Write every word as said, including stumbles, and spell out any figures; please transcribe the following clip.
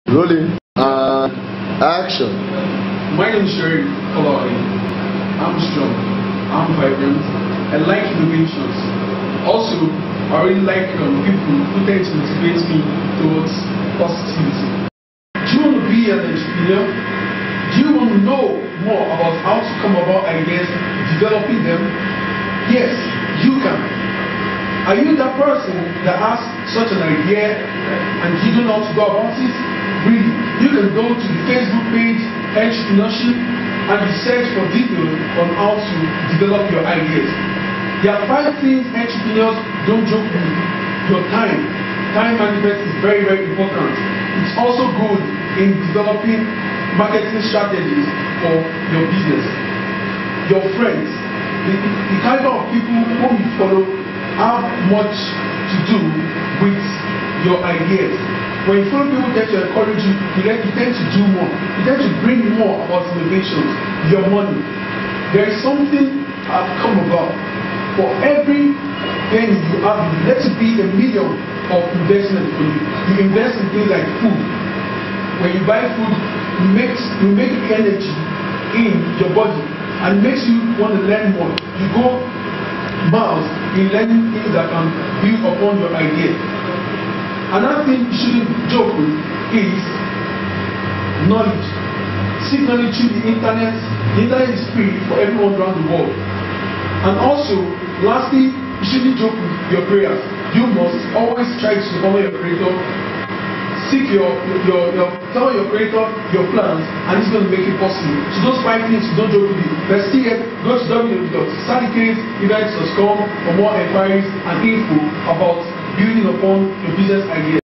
Rolling and action. My name is Sherry Kolawari. I'm strong, I'm vibrant, I like innovations. Also, I really like um, people who tend to motivate me towards positivity. Do you want to be an entrepreneur? Do you want to know more about how to come about ideas, developing them? Yes, you can. Are you that person that has such an idea and you don't know how to go about it? Really, you can go to the Facebook page Entrepreneurship and you search for details on how to develop your ideas. There are five things entrepreneurs don't joke with. Your time. Time management is very, very important. It's also good in developing marketing strategies for your business. Your friends. The, the kind of people whom you follow have much to do with your ideas. When you follow people tend to encourage you, you, let, you tend to do more. You tend to bring more about innovations. Your money. There is something I've come about. For every penny you have, let it be a million of investment for you. You invest in things like food. When you buy food, you make, you make energy in your body and makes you want to learn more. You go miles in learning things that can build upon your idea. Another thing you shouldn't joke with is knowledge. Seek knowledge through the internet. The internet is free for everyone around the world. And also, lastly, you shouldn't joke with your prayers. You must always try to honor your creator. Seek your, your, your, tell your creator your plans, and it's going to make it possible. So those five things you don't joke with it. But still yet, go to w w w dot sadicate events dot com for more enquiries and info about building upon your business idea.